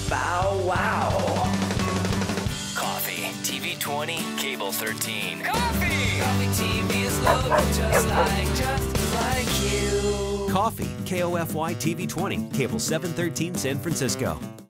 Bow wow. Coffee, TV 20, cable 13. Coffee! Coffee TV is local, just like you. Coffee, KOFY TV 20, cable 713 San Francisco.